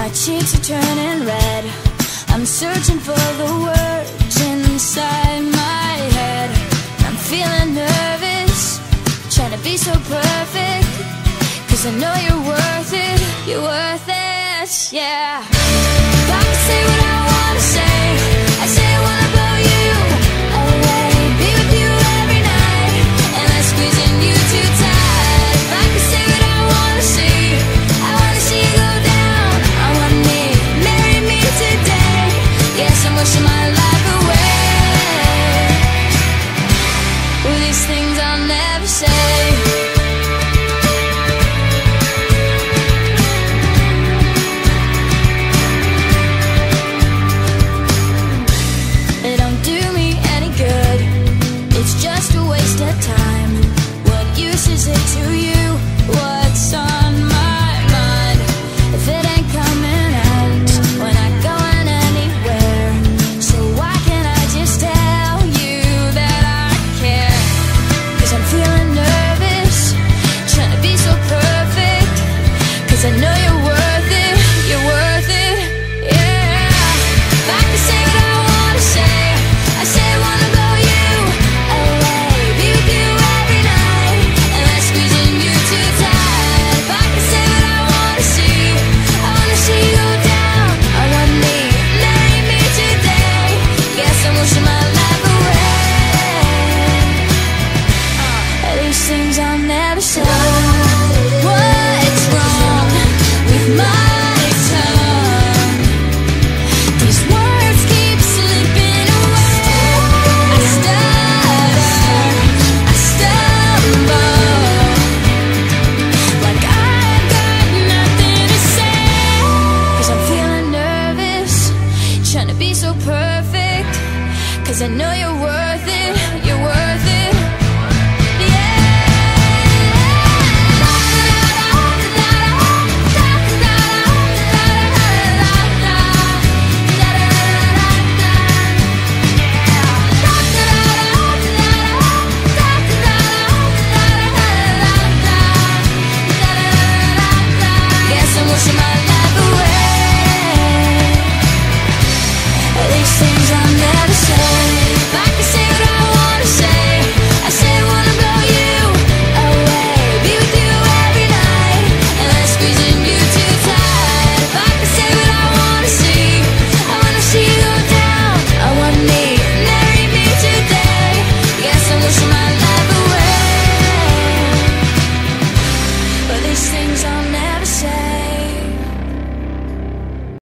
My cheeks are turning red. I'm searching for the words inside my head. I'm feeling nervous, trying to be so perfect, 'cause I know you're worth it, you're worth it, yeah. If I could say what I wanna say, I say I wanna blow you away, be with you every night, and I'm squeezing you too tight. If I could say what I wanna see, I wanna see you go down on one knee, marry me today. Yes, I'm wishing my life away. Well, these things I'll never say. Time. What use is it to you? What's on my mind? If it ain't coming out, we're not going anywhere. So why can't I just tell you that I care? 'Cause I'm feeling nervous, trying to be so perfect, 'cause I know